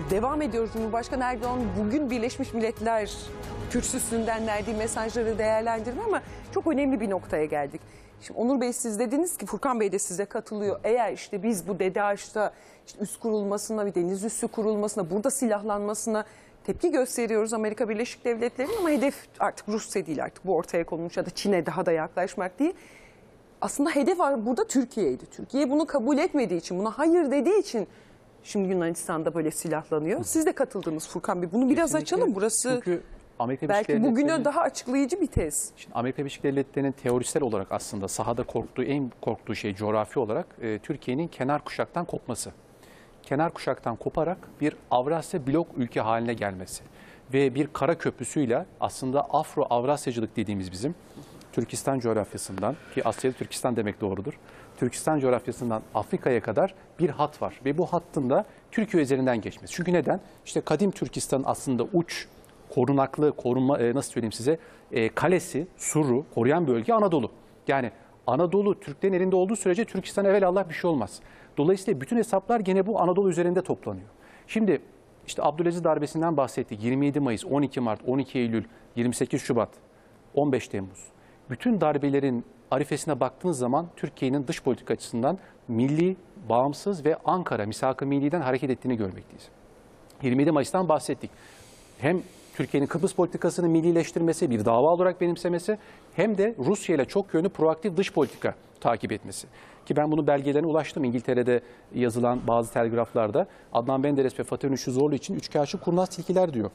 devam ediyoruz. Cumhurbaşkanı Erdoğan bugün Birleşmiş Milletler kürsüsünden verdiği mesajları değerlendirme ama çok önemli bir noktaya geldik. Şimdi Onur Bey siz dediniz ki, Furkan Bey de size katılıyor. Eğer işte biz bu DEDAŞ'ta işte üs kurulmasına, bir deniz üssü kurulmasına, burada silahlanmasına tepki gösteriyoruz Amerika Birleşik Devletleri'nin, ama hedef artık Rusya değil, artık bu ortaya konulmuş, ya da Çin'e daha da yaklaşmak değil. Aslında hedef burada Türkiye'ydi. Türkiye bunu kabul etmediği için, buna hayır dediği için şimdi Yunanistan'da böyle silahlanıyor. Siz de katıldınız Furkan Bey. Bunu biraz Kesinlikle. açalım. Burası Çünkü Amerika belki bugüne daha açıklayıcı bir tez. Şimdi Amerika Birleşik Devletleri'nin teorisel olarak aslında sahada en korktuğu şey coğrafi olarak Türkiye'nin kenar kuşaktan kopması. Kenar kuşaktan koparak bir Avrasya blok ülke haline gelmesi. Ve bir kara köprüsüyle aslında Afro-Avrasyacılık dediğimiz bizim Türkistan coğrafyasından, ki Asya'da Türkistan demek doğrudur, Türkistan coğrafyasından Afrika'ya kadar bir hat var. Ve bu hattın da Türkiye üzerinden geçmesi. Çünkü neden? İşte kadim Türkistan aslında uç, korunaklı, nasıl söyleyeyim size, kalesi, suru, koruyan bölge Anadolu. Yani Anadolu Türklerin elinde olduğu sürece Türkistan evelallah bir şey olmaz. Dolayısıyla bütün hesaplar gene bu Anadolu üzerinde toplanıyor. Şimdi işte Abdülaziz darbesinden bahsettik. 27 Mayıs, 12 Mart, 12 Eylül, 28 Şubat, 15 Temmuz. Bütün darbelerin arifesine baktığınız zaman Türkiye'nin dış politika açısından milli, bağımsız ve Ankara, Misak-ı Milli'den hareket ettiğini görmekteyiz. 27 Mayıs'tan bahsettik. Hem Türkiye'nin Kıbrıs politikasını millileştirmesi, bir dava olarak benimsemesi, hem de Rusya ile çok yönlü proaktif dış politika takip etmesi. Ki ben bunu belgelerine ulaştım. İngiltere'de yazılan bazı telgraflarda Adnan Menderes ve Fatih Ünlü Zorlu için üçkağıtçı kurnaz tilkiler diyor.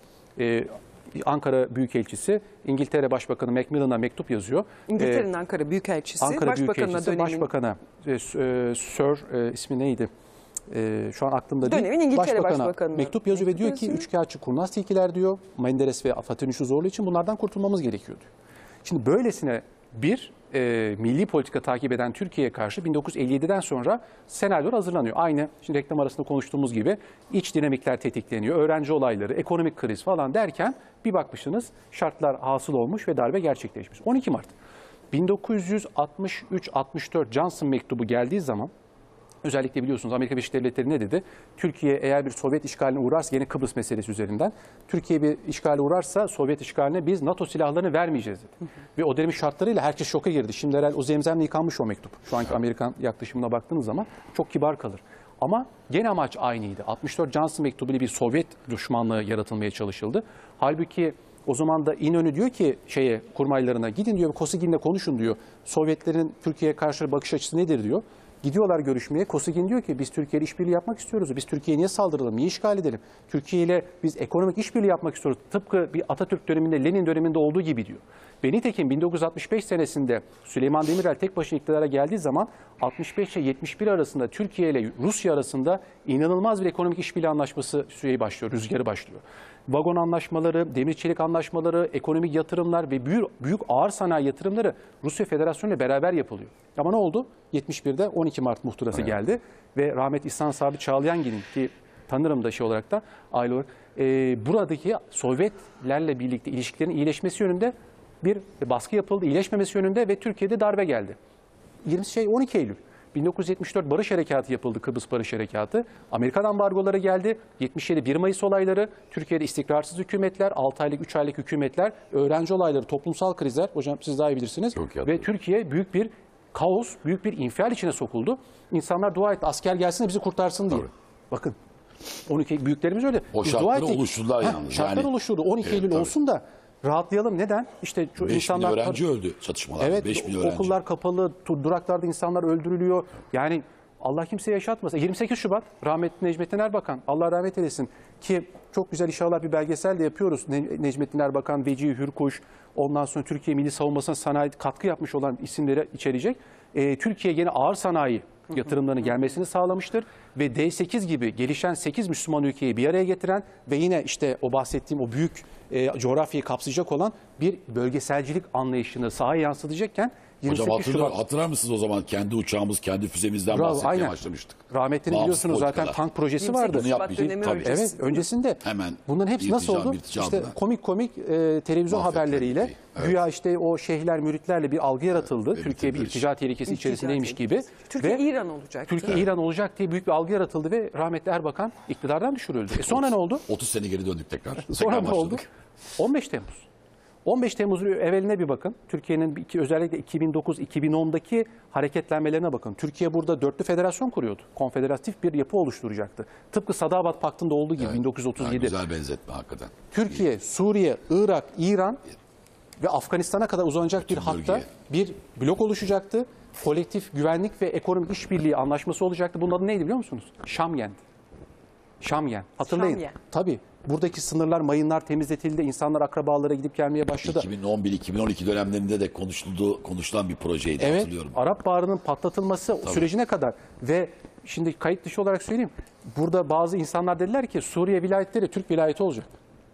Ankara Büyükelçisi İngiltere Başbakanı Macmillan'a mektup yazıyor. İngiltere'nin Ankara Büyükelçisi, Başbakan'a Sir ismi neydi? Şu an aklımda değil. Dönemin İngiltere Başbakanı mektup yazıyor ve diyor ki üçkağıtçı kurnaz tilkiler diyor. Menderes ve Fatih Ünlü Zorlu için bunlardan kurtulmamız gerekiyor diyor. Şimdi böylesine bir milli politika takip eden Türkiye'ye karşı 1957'den sonra senaryolar hazırlanıyor. Aynı şimdi reklam arasında konuştuğumuz gibi iç dinamikler tetikleniyor. Öğrenci olayları, ekonomik kriz falan derken bir bakmışsınız şartlar hasıl olmuş ve darbe gerçekleşmiş. 12 Mart 1963-64 Johnson mektubu geldiği zaman, özellikle biliyorsunuz Amerika Birleşik Devletleri ne dedi? Türkiye eğer bir Sovyet işgaline uğrarsa, yine Kıbrıs meselesi üzerinden, Türkiye bir işgale uğrarsa Sovyet işgaline biz NATO silahlarını vermeyeceğiz dedi. Ve o dönemin şartlarıyla herkes şoka girdi. Şimdi herhalde o zemzemle yıkanmış o mektup. Şu anki Amerikan yaklaşımına baktığınız zaman çok kibar kalır. Ama gene amaç aynıydı. 64 Johnson mektubu ile bir Sovyet düşmanlığı yaratılmaya çalışıldı. Halbuki o zaman da İnönü diyor ki kurmaylarına gidin diyor, Kosygin konuşun diyor. Sovyetlerin Türkiye'ye karşı bakış açısı nedir diyor. Gidiyorlar görüşmeye. Kosygin diyor ki biz Türkiye ile işbirliği yapmak istiyoruz. Biz Türkiye'ye niye saldıralım, niye işgal edelim? Türkiye ile biz ekonomik işbirliği yapmak istiyoruz. Tıpkı bir Atatürk döneminde, Lenin döneminde olduğu gibi diyor. Ve nitekim 1965 senesinde Süleyman Demirel tek başına iktidara geldiği zaman 65 ile 71 arasında Türkiye ile Rusya arasında inanılmaz bir ekonomik işbirliği anlaşması başlıyor, rüzgarı başlıyor. Vagon anlaşmaları, demir çelik anlaşmaları, ekonomik yatırımlar ve büyük ağır sanayi yatırımları Rusya Federasyonu ile beraber yapılıyor. Ama ne oldu? 71'de 12 Mart muhtırası geldi ve rahmetli İhsan Sabri Çağlayangin'in, ki tanırım da olarak da aile olarak, buradaki Sovyetlerle birlikte ilişkilerin iyileşmesi yönünde bir baskı yapıldı, iyileşmemesi yönünde ve Türkiye'de darbe geldi. 12 Eylül. 1974 Barış Harekatı yapıldı, Kıbrıs Barış Harekatı. Amerikan ambargoları geldi. 77 1 Mayıs olayları, Türkiye'de istikrarsız hükümetler, 6 aylık 3 aylık hükümetler, öğrenci olayları, toplumsal krizler. Hocam siz daha iyi bilirsiniz. Ve Türkiye büyük bir kaos, büyük bir infial içine sokuldu. İnsanlar dua etti, asker gelsin de bizi kurtarsın diye. Bakın 12 büyüklerimiz öyle. O şartları oluşturdular yalnız. Şartlar oluşturdu. 12 Eylül olsun da rahatlayalım. Neden? İşte 5 bin öğrenci öldü çatışmalarda. Evet, 5 bin öğrenci. okullar kapalı, duraklarda insanlar öldürülüyor. Yani Allah kimseye yaşatmasın. 28 Şubat rahmetli Necmettin Erbakan, Allah rahmet eylesin, ki çok güzel inşallah bir belgesel de yapıyoruz. Necmettin Erbakan, Vecihi Hürkuş, ondan sonra Türkiye Milli Savunması'na sanayi katkı yapmış olan isimleri içerecek. Türkiye yine ağır sanayi yatırımlarının gelmesini sağlamıştır ve D8 gibi gelişen 8 Müslüman ülkeyi bir araya getiren ve yine işte o bahsettiğim o büyük coğrafyayı kapsayacak olan bir bölgeselcilik anlayışını sahaya yansıtacakken 28 Şubat. Hatırlar mısınız o zaman kendi uçağımız, kendi füzemizden Bravo, bahsetmeye aynen. başlamıştık. Rahmetli Bağımsız biliyorsunuz zaten politikalar. tank projesi 28 vardı. Bunu Şubat yapmayacak. dönemi Tabii. öncesi. Evet, öncesinde Hemen bunların hepsi nasıl oldu? irtica İşte aldılar. komik televizyon Mahvettiler haberleriyle ülkeyi. Evet. güya işte o şeyhler, müritlerle bir algı yaratıldı. Türkiye bir bitirdiler irtica tehlikesi içerisindeymiş gibi. Türkiye Ve İran olacak. Türkiye İran olacak diye büyük bir algı yaratıldı ve rahmetli Erbakan iktidardan düşürüldü. Sonra ne oldu? 30 sene geri döndük tekrar. Sonra Tekrar ne oldu? başladık. 15 Temmuz. 15 Temmuz'un evveline bir bakın. Türkiye'nin özellikle 2009-2010'daki hareketlenmelerine bakın. Türkiye burada dörtlü federasyon kuruyordu. Konfederatif bir yapı oluşturacaktı. Tıpkı Sadabat Paktı'nda olduğu gibi Ha, 1937. güzel benzetme hakikaten. Türkiye, Suriye, Irak, İran ve Afganistan'a kadar uzanacak bir hatta bölgeye. bir blok oluşacaktı. Kolektif güvenlik ve ekonomik işbirliği anlaşması olacaktı. Bunun adı neydi biliyor musunuz? Şamyen. Şamyen. Hatırlayın. Şamyen. Tabii. Buradaki sınırlar, mayınlar temizletildi. İnsanlar akrabalara gidip gelmeye başladı. 2011-2012 dönemlerinde de konuşulan bir projeydi, Evet, hatırlıyorum. Arap Baharı'nın patlatılması sürecine kadar ve şimdi kayıt dışı olarak söyleyeyim. Burada bazı insanlar dediler ki Suriye vilayetleri Türk vilayeti olacak.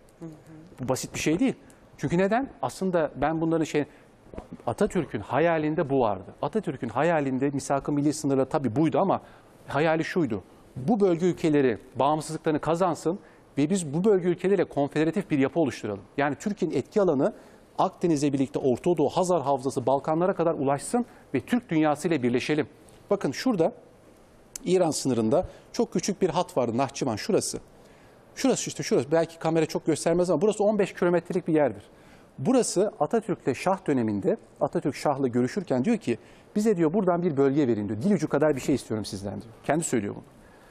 Bu basit bir şey değil. Çünkü neden? Aslında ben bunların Atatürk'ün hayalinde bu vardı. Atatürk'ün hayalinde misak-ı milli sınırları tabii buydu ama hayali şuydu. Bu bölge ülkeleri bağımsızlıklarını kazansın ve biz bu bölge ülkeleriyle konfederatif bir yapı oluşturalım. Yani Türkiye'nin etki alanı Akdeniz'le birlikte Orta Doğu, Hazar Havzası, Balkanlara kadar ulaşsın ve Türk dünyasıyla birleşelim. Bakın şurada İran sınırında çok küçük bir hat vardı. Nahçıvan şurası. Şurası. Belki kamera çok göstermez ama burası 15 kilometrelik bir yerdir. Burası Atatürk'le Şah döneminde Atatürk Şah'la görüşürken diyor ki bize diyor buradan bir bölge verin diyor. Dil ucu kadar bir şey istiyorum sizden diyor. Kendi söylüyor bunu.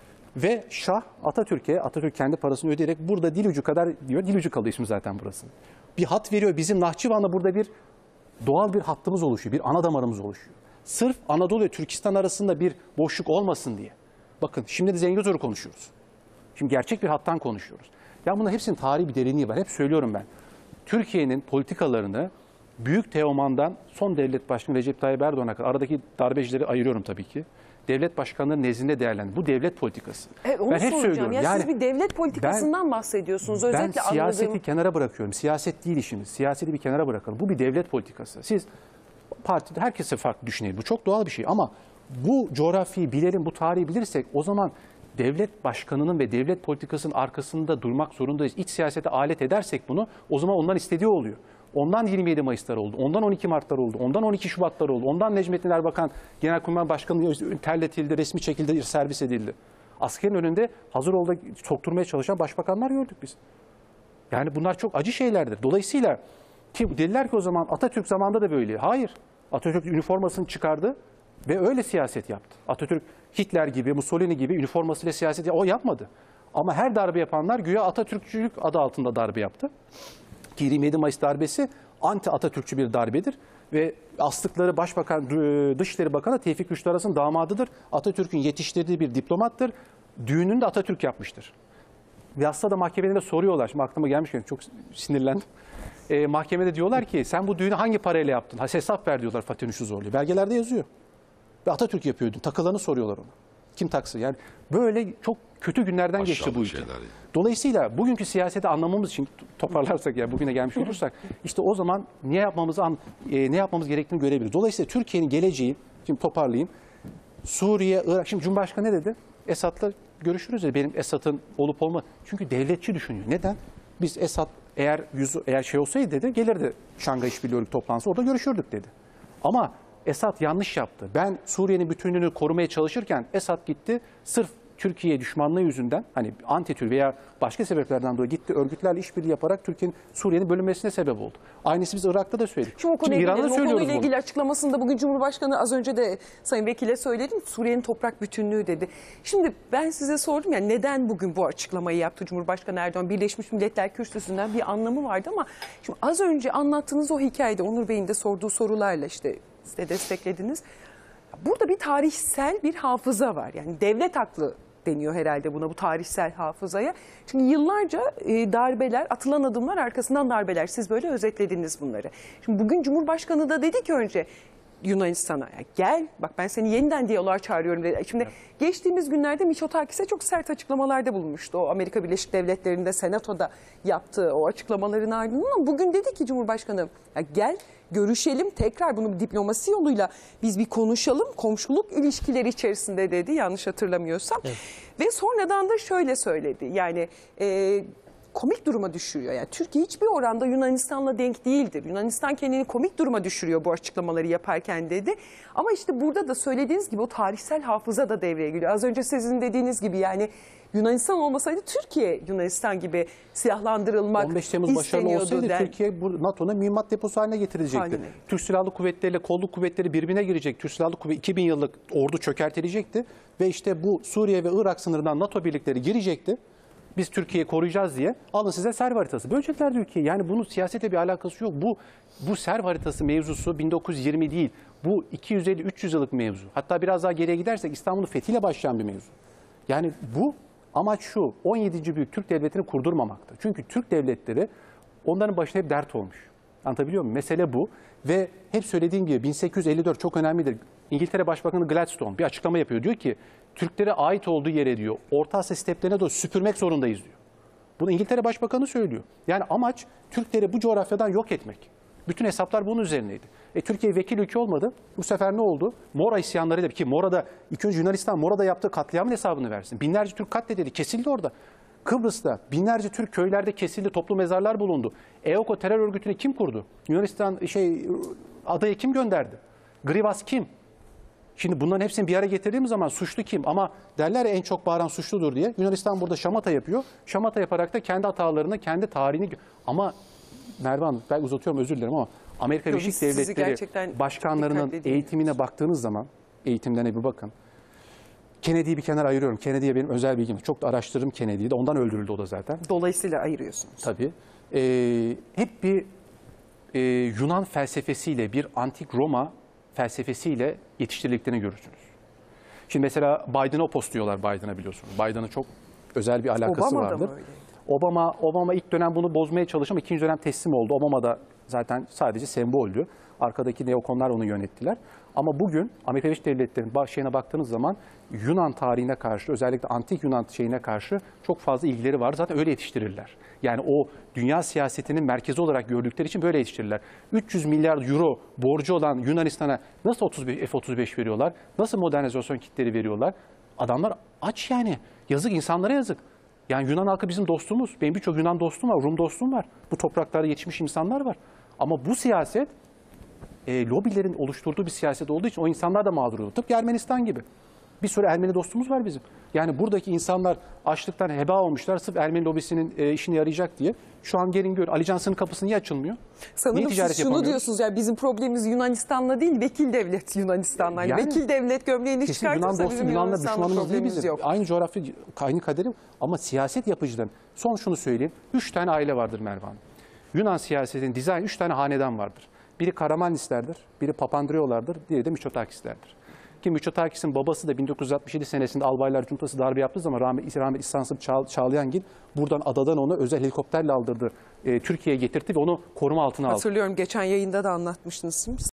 Ve Şah Atatürk kendi parasını ödeyerek burada dil ucu kadar diyor. Dil ucu kalıyor ismi zaten burası. Bir hat veriyor. Bizim Nahçıvan'la burada bir doğal bir hattımız oluşuyor. Bir ana damarımız oluşuyor. Sırf Anadolu ile Türkistan arasında bir boşluk olmasın diye. Bakın şimdi de Zengezur'u konuşuyoruz. Şimdi gerçek bir hattan konuşuyoruz. Ya bunların hepsinin tarihi bir derinliği var. Hep söylüyorum ben. Türkiye'nin politikalarını Büyük Teoman'dan son devlet başkanı Recep Tayyip Erdoğan'a kadar aradaki darbecileri ayırıyorum tabii ki. Devlet başkanları nezdinde değerlendir. Bu devlet politikası. Onu ben hep soracağım. söylüyorum. Ya yani siz bir devlet politikasından bahsediyorsunuz. Özellikle ben siyaseti anladığım... kenara bırakıyorum. Siyaset değil işimiz. Siyaseti bir kenara bırakalım. Bu bir devlet politikası. Siz partide herkese farklı düşünelim. Bu çok doğal bir şey ama bu coğrafyayı bilelim, bu tarihi bilirsek o zaman devlet başkanının ve devlet politikasının arkasında durmak zorundayız. İç siyasete alet edersek bunu o zaman ondan istediği oluyor. Ondan 27 Mayıs'lar oldu, ondan 12 Mart'lar oldu, ondan 12 Şubat'lar oldu, ondan Necmettin Erbakan Genelkurmay Başkanı terletildi, resmi şekilde servis edildi. Askerin önünde hazır olda sokturmaya çalışan başbakanlar gördük biz. Yani bunlar çok acı şeylerdir. Dolayısıyla ki dediler ki o zaman Atatürk zamanında da böyle. Hayır. Atatürk üniformasını çıkardı ve öyle siyaset yaptı. Atatürk Hitler gibi, Mussolini gibi üniformasıyla siyaset o yapmadı. Ama her darbe yapanlar güya Atatürkçülük adı altında darbe yaptı. Ki 27 Mayıs darbesi anti Atatürkçü bir darbedir. Ve astıkları Başbakan, Dışişleri Bakanı Tevfik Rüştü Aras'ın damadıdır. Atatürk'ün yetiştirdiği bir diplomattır. Düğününü de Atatürk yapmıştır. Ve aslında da mahkemede soruyorlar. Şimdi aklıma gelmişken çok sinirlendim. Mahkemede diyorlar ki sen bu düğünü hangi parayla yaptın? Hesap ver diyorlar Fatih Nuşuzoğlu'ya. Belgelerde yazıyor. Ve Atatürk yapıyordu. Takılanı soruyorlar ona. Kim taksın? Yani böyle çok kötü günlerden geçti bu ülke. Dolayısıyla bugünkü siyaseti anlamamız için toparlarsak ya bugüne gelmiş olursak işte o zaman ne yapmamız gerektiğini görebiliriz. Dolayısıyla Türkiye'nin geleceği, şimdi toparlayayım. Suriye, Irak. Şimdi Cumhurbaşkanı ne dedi? Esad'la görüşürüz ya benim Esad'ın olup olma. Çünkü devletçi düşünüyor. Neden? Biz Esad eğer şey olsaydı dedi gelirdi Şangay İşbirliği Örgütü toplantısı orada görüşürdük dedi. Ama Esad yanlış yaptı. Ben Suriye'nin bütünlüğünü korumaya çalışırken Esad gitti sırf Türkiye düşmanlığı yüzünden hani anti-Türk veya başka sebeplerden dolayı gitti örgütlerle işbirliği yaparak Türkiye'nin Suriye'nin bölünmesine sebep oldu. Aynısı biz Irak'ta da söyledik. Şimdi o konuya İran'da gidelim. O söylüyoruz konuyla bunu. ilgili açıklamasında bugün Cumhurbaşkanı az önce de Sayın Vekil'e söyledim. Suriye'nin toprak bütünlüğü dedi. Şimdi ben size sordum ya neden bugün bu açıklamayı yaptı Cumhurbaşkanı Erdoğan? Birleşmiş Milletler Kürsüsü'nden bir anlamı vardı ama şimdi az önce anlattığınız o hikayede Onur Bey'in de sorduğu sorularla işte siz de desteklediniz. Burada bir tarihsel bir hafıza var. Yani devlet aklı deniyor herhalde buna, bu tarihsel hafızaya. Çünkü yıllarca darbeler, atılan adımlar arkasından darbeler. Siz böyle özetlediniz bunları. Şimdi bugün Cumhurbaşkanı da dedi ki önce Yunanistan'a gel bak ben seni yeniden diyaloğa çağırıyorum dedi. Şimdi geçtiğimiz günlerde Mitsotakis'e çok sert açıklamalarda bulunmuştu. O Amerika Birleşik Devletleri'nde Senato'da yaptığı o açıklamaların ardından ama bugün dedi ki Cumhurbaşkanı gel görüşelim tekrar bunu diplomasi yoluyla biz bir konuşalım komşuluk ilişkileri içerisinde dedi yanlış hatırlamıyorsam. Evet. Ve sonradan da şöyle söyledi yani komik duruma düşürüyor. Yani Türkiye hiçbir oranda Yunanistan'la denk değildir. Yunanistan kendini komik duruma düşürüyor bu açıklamaları yaparken dedi. Ama işte burada da söylediğiniz gibi o tarihsel hafıza da devreye giriyor. Az önce sizin dediğiniz gibi yani Yunanistan olmasaydı Türkiye Yunanistan gibi silahlandırılmak 15 Temmuz başarılı olsaydı Türkiye bu NATO'nun mühimmat deposu haline getirilecekti. Aynen. Türk Silahlı Kuvvetleri ile Kolluk Kuvvetleri birbirine girecek. Türk Silahlı Kuvvetleri 2000 yıllık ordu çökertilecekti. Ve işte bu Suriye ve Irak sınırından NATO birlikleri girecekti. Biz Türkiye'yi koruyacağız diye alın size serv haritası. Böleceklerdi ülkeyi. Yani bunun siyasete bir alakası yok. Bu serv haritası mevzusu 1920 değil. Bu 250-300 yıllık mevzu. Hatta biraz daha geriye gidersek İstanbul'un fethiyle başlayan bir mevzu. Yani bu amaç şu 17. büyük Türk devletini kurdurmamaktı. Çünkü Türk devletleri onların başına hep dert olmuş. Anlatabiliyor muyum? Mesele bu. Ve hep söylediğim gibi 1854 çok önemlidir. İngiltere Başbakanı Gladstone bir açıklama yapıyor. Diyor ki Türklere ait olduğu yere diyor Orta Asya steplerine doğru süpürmek zorundayız diyor. Bunu İngiltere Başbakanı söylüyor. Yani amaç Türkleri bu coğrafyadan yok etmek. Bütün hesaplar bunun üzerineydi. Türkiye vekil ülke olmadı. Bu sefer ne oldu? Mora isyanlarıyla ki Mora'da ilk önce Yunanistan Mora'da yaptığı katliamın hesabını versin. Binlerce Türk katledildi, kesildi orada. Kıbrıs'ta binlerce Türk köylerde kesildi, toplu mezarlar bulundu. EOKO terör örgütünü kim kurdu? Yunanistan adaya kim gönderdi? Grivas kim? Şimdi bunların hepsini bir araya getirdiğimiz zaman suçlu kim? Ama derler ya en çok bağıran suçludur diye. Yunanistan burada şamata yapıyor. Şamata yaparak da kendi hatalarını, kendi tarihini... Ama Merve Hanım, ben uzatıyorum özür dilerim ama Amerika Birleşik Devletleri başkanlarının eğitimine baktığınız zaman, eğitimlerine bir bakın. Kennedy'yi bir kenara ayırıyorum. Kennedy'ye benim özel bilgim. Çok da araştırırım Kennedy'yi de. Ondan öldürüldü o da zaten. Dolayısıyla ayırıyorsunuz. Tabii. Hep bir Yunan felsefesiyle, bir antik Roma felsefesiyle yetiştirildiklerini görürsünüz. Şimdi mesela Biden'a opost diyorlar Biden'a biliyorsunuz. Biden'ın çok özel bir alakası vardır. Obama ilk dönem bunu bozmaya çalıştı ama ikinci dönem teslim oldu. Obama da zaten sadece semboldü. Arkadaki neokonlar onu yönettiler. Ama bugün Amerika Birleşik Devletleri'nin şeyine baktığınız zaman Yunan tarihine karşı özellikle antik Yunan şeyine karşı çok fazla ilgileri var. Zaten öyle yetiştirirler. Yani o dünya siyasetinin merkezi olarak gördükleri için böyle yetiştirirler. 300 milyar euro borcu olan Yunanistan'a nasıl F-35 veriyorlar? Nasıl modernizasyon kitleri veriyorlar? Adamlar aç yani. Yazık, insanlara yazık. Yani Yunan halkı bizim dostumuz. Benim birçok Yunan dostum var, Rum dostum var. Bu topraklarda yetişmiş insanlar var. Ama bu siyaset lobilerin oluşturduğu bir siyaset olduğu için o insanlar da mağdur oluyor. Tıpkı Ermenistan gibi. Bir sürü Ermeni dostumuz var bizim. Yani buradaki insanlar açlıktan heba olmuşlar sırf Ermeni lobisinin işine yarayacak diye. Şu an gelin gör. Ali Cansı'nın kapısı niye açılmıyor? Sanırım siz şunu diyorsunuz yani bizim problemimiz Yunanistan'la değil vekil devlet Yunanistan'la. Yani vekil devlet gömleğini çıkartırsa bizim Yunanistan'la problemimiz yok. Aynı coğrafya, aynı kaderi ama siyaset yapıcıların. Son şunu söyleyeyim. 3 tane aile vardır Merve Hanım. Yunan siyasetinin dizayn 3 tane hanedan vardır. Biri Karamanlislerdir, biri Papandreoulardır, diğeri de Mitsotakislerdir. Ki Mitsotakis'in babası da 1967 senesinde Albaylar Cuntası darbe yaptığı zaman rahmetli İhsansıp Çağlayangil buradan adadan onu özel helikopterle aldırdı. Türkiye'ye getirdi ve onu koruma altına aldı. Hatırlıyorum geçen yayında da anlatmıştınız.